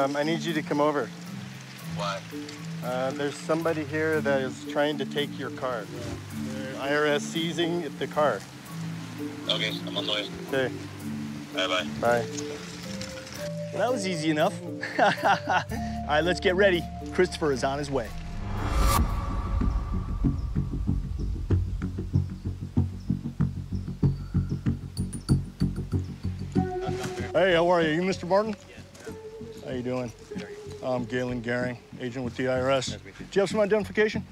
I need you to come over. Why? There's somebody here that is trying to take your car. IRS seizing the car. Okay, I'm on the way. Okay. Bye-bye. Bye. Well, that was easy enough. All right, let's get ready. Christopher is on his way. Hey, how are you? You Mr. Martin? Yeah. How you doing? Good, how are you? I'm Galen Garing, agent with the IRS. Nice to meet you. Do you have some identification?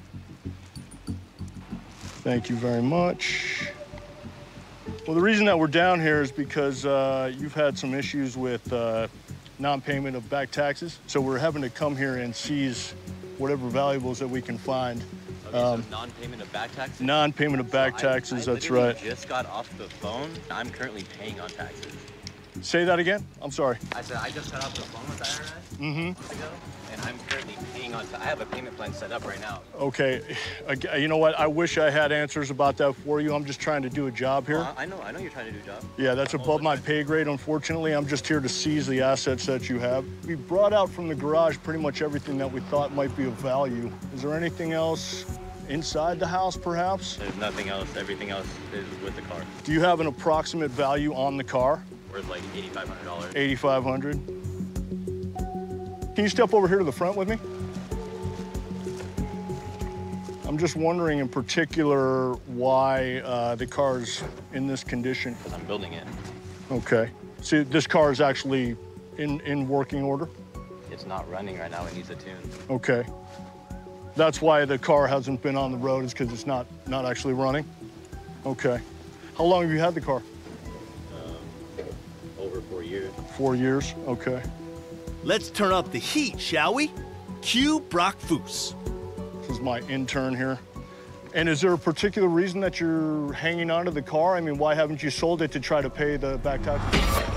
Thank you very much. Well, the reason that we're down here is because you've had some issues with non-payment of back taxes. So we're having to come here and seize whatever valuables that we can find. Okay, so non-payment of back taxes? Non-payment of back taxes, that's right. I just got off the phone. I'm currently paying on taxes. Say that again? I'm sorry. I said I just got off the phone with the IRS months ago, and I'm currently paying on. I have a payment plan set up right now. Okay, you know what? I wish I had answers about that for you. I'm just trying to do a job here. I know you're trying to do a job. Yeah, that's above my pay grade, unfortunately. I'm just here to seize the assets that you have. We brought out from the garage pretty much everything that we thought might be of value. Is there anything else inside the house, perhaps? There's nothing else. Everything else is with the car. Do you have an approximate value on the car? Worth like $8,500. $8,500. Can you step over here to the front with me? I'm just wondering in particular why the car's in this condition. Because I'm building it. Okay. So this car is actually in working order? It's not running right now. It needs a tune. Okay. That's why the car hasn't been on the road, is because it's not actually running? Okay. How long have you had the car? Over 4 years. 4 years, okay. Let's turn up the heat, shall we? Cue Brock Foose. This is my intern here. And is there a particular reason that you're hanging onto the car? I mean, why haven't you sold it to try to pay the back taxes?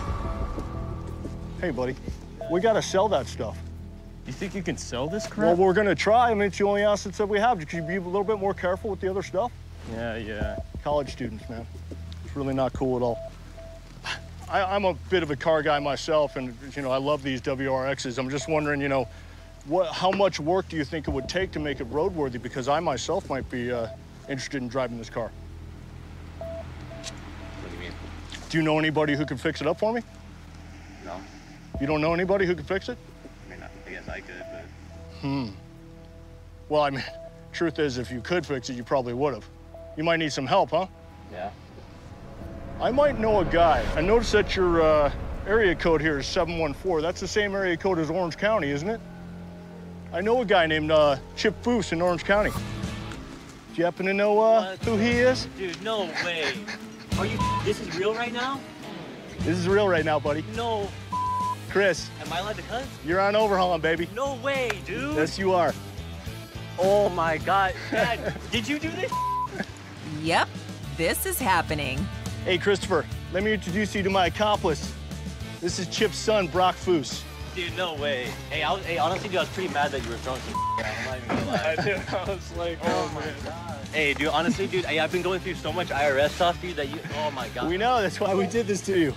Hey, buddy, we gotta sell that stuff. You think you can sell this crap? Well, we're gonna try. I mean, it's the only assets that we have. Could you be a little bit more careful with the other stuff? Yeah. College students, man. It's really not cool at all. I'm a bit of a car guy myself, and, you know, I love these WRXs. I'm just wondering, you know, how much work do you think it would take to make it roadworthy? Because I myself might be interested in driving this car. What do you mean? Do you know anybody who could fix it up for me? No. You don't know anybody who could fix it? I mean, I guess I could, but... Well, I mean, truth is, if you could fix it, you probably would have. You might need some help, huh? Yeah. I might know a guy. I noticed that your area code here is 714. That's the same area code as Orange County, isn't it? I know a guy named Chip Foose in Orange County. Do you happen to know who he is? Dude, no way. Are you, this is real right now? This is real right now, buddy. No. Chris. Am I allowed to cut? You're on Overhaulin, baby. No way, dude. Yes, you are. Oh my God. Dad, did you do this? Yep, this is happening. Hey, Christopher, let me introduce you to my accomplice. This is Chip's son, Brock Foose. Dude, no way. Hey, honestly, dude, I was pretty mad that you were throwing some around. I'm not even gonna lie. Dude, I was like, Oh my God. Hey, dude, honestly, dude, I've been going through so much IRS stuff, dude, that you, oh my God. We know, that's why we did this to you.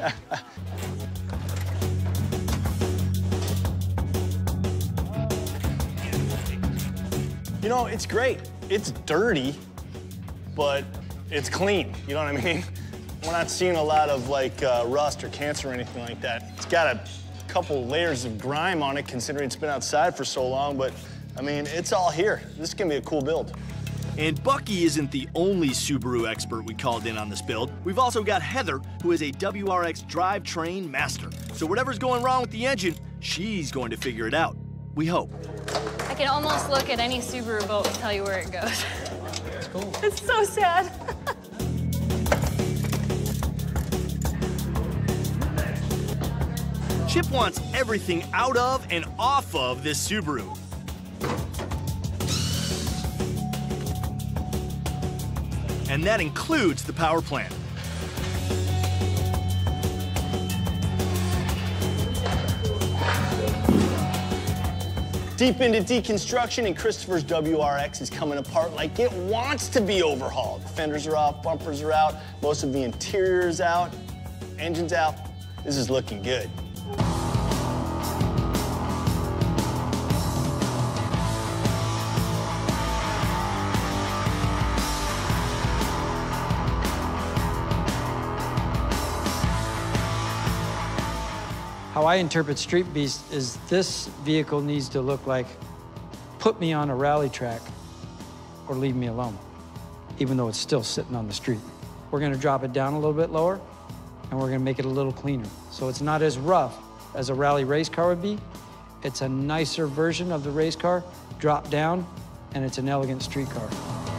you know, it's great. It's dirty, but it's clean. You know what I mean? We're not seeing a lot of like rust or cancer or anything like that. It's got a couple layers of grime on it, considering it's been outside for so long, but I mean, it's all here. This is gonna be a cool build. And Bucky isn't the only Subaru expert we called in on this build. We've also got Heather, who is a WRX drivetrain master. So whatever's going wrong with the engine, she's going to figure it out. We hope. I can almost look at any Subaru boat and tell you where it goes. That's cool. It's so sad. Chip wants everything out of and off of this Subaru. And that includes the power plant. Deep into deconstruction, and Christopher's WRX is coming apart like it wants to be overhauled. Fenders are off, bumpers are out, most of the interior is out, engine's out. This is looking good. I interpret Street Beast is this vehicle needs to look like, put me on a rally track or leave me alone, even though it's still sitting on the street. We're gonna drop it down a little bit lower, and we're gonna make it a little cleaner. So it's not as rough as a rally race car would be. It's a nicer version of the race car, dropped down, and it's an elegant street car.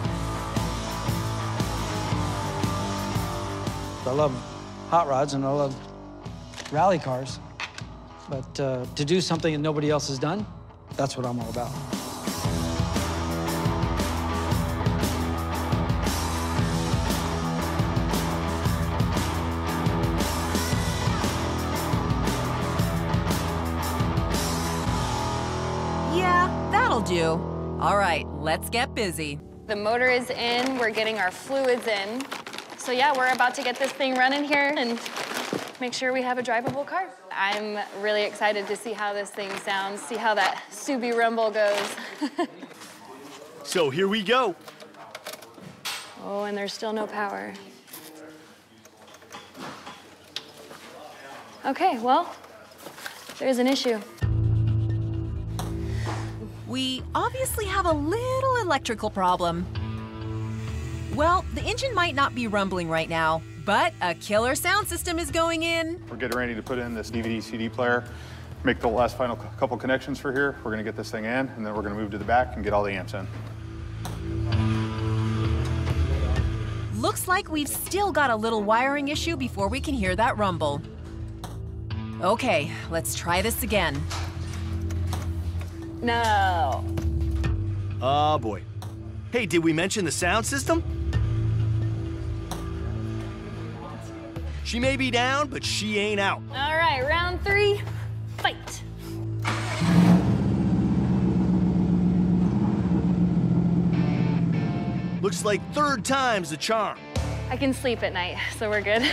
I love hot rods and I love rally cars, but to do something that nobody else has done, that's what I'm all about. Yeah, that'll do. All right, let's get busy. The motor is in, we're getting our fluids in. So yeah, we're about to get this thing running here and make sure we have a drivable car. I'm really excited to see how this thing sounds, see how that Subi rumble goes. So here we go. Oh, and there's still no power. Okay, well, there's an issue. We obviously have a little electrical problem. Well, the engine might not be rumbling right now, but a killer sound system is going in. We're getting ready to put in this DVD CD player, make the last final couple connections for here. We're gonna get this thing in, and then we're gonna move to the back and get all the amps in. Looks like we've still got a little wiring issue before we can hear that rumble. Okay, let's try this again. No. Oh boy. Hey, did we mention the sound system? She may be down, but she ain't out. All right, round 3, fight. Looks like third time's the charm. I can sleep at night, so we're good.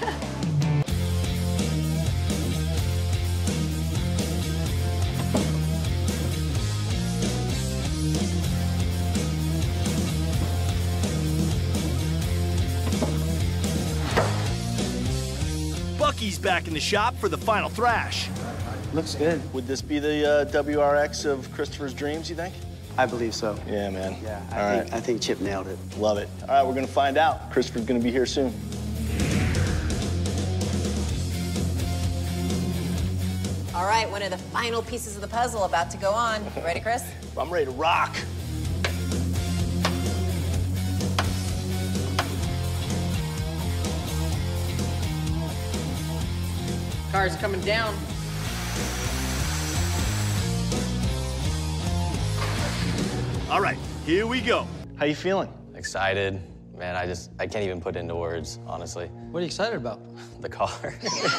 Bucky's back in the shop for the final thrash. Looks good. Would this be the WRX of Christopher's dreams, you think? I believe so. Yeah, man. Yeah, I think Chip nailed it. Love it. All right, we're gonna find out. Christopher's gonna be here soon. All right, one of the final pieces of the puzzle about to go on. You ready, Chris? I'm ready to rock. Car's coming down. All right, here we go. How you feeling? Excited. Man, I can't even put into words, honestly. What are you excited about? The car.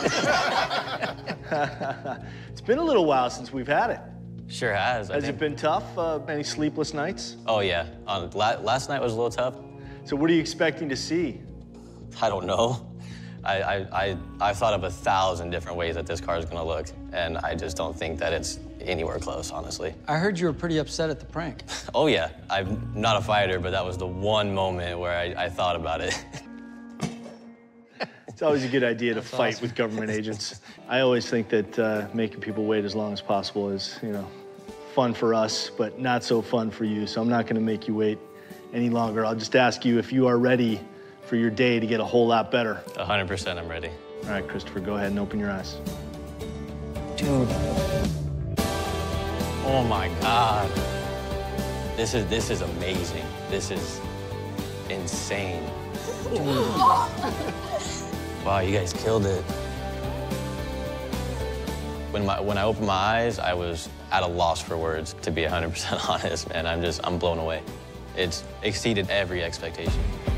It's been a little while since we've had it. Sure has. Has it been tough? Any sleepless nights? Oh, yeah. Last night was a little tough. So what are you expecting to see? I don't know. I've thought of 1,000 different ways that this car is going to look, and I just don't think that it's anywhere close, honestly. I heard you were pretty upset at the prank. Oh, yeah. I'm not a fighter, but that was the one moment where I thought about it. It's always a good idea to fight with government agents. I always think that making people wait as long as possible is, you know, fun for us, but not so fun for you. So I'm not going to make you wait any longer. I'll just ask you if you are ready for your day to get a whole lot better. 100% I'm ready. All right, Christopher, go ahead and open your eyes. Dude. Oh my God. This is amazing. This is insane. Wow, you guys killed it. When I opened my eyes, I was at a loss for words, to be 100% honest, man. I'm blown away. It's exceeded every expectation.